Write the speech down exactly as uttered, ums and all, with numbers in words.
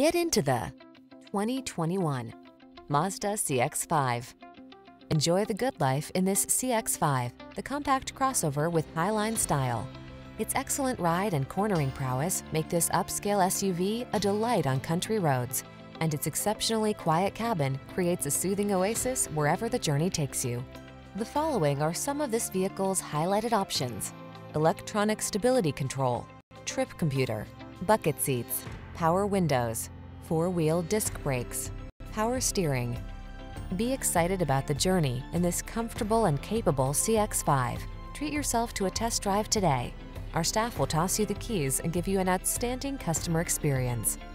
Get into the twenty twenty-one Mazda C X five. Enjoy the good life in this C X five, the compact crossover with highline style. Its excellent ride and cornering prowess make this upscale S U V a delight on country roads, and its exceptionally quiet cabin creates a soothing oasis wherever the journey takes you. The following are some of this vehicle's highlighted options: electronic stability control, trip computer, bucket seats, power windows, four-wheel disc brakes, power steering. Be excited about the journey in this comfortable and capable C X five. Treat yourself to a test drive today. Our staff will toss you the keys and give you an outstanding customer experience.